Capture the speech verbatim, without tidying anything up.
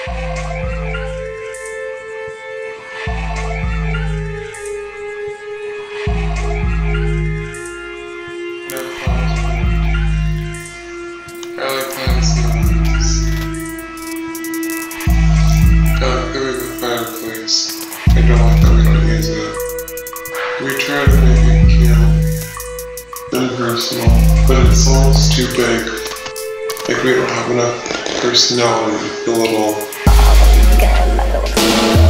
Fireplace. I don't like that we don't use it. We try to make it cute and personal, but it's almost too big. Like we don't have enough personality to fill it all.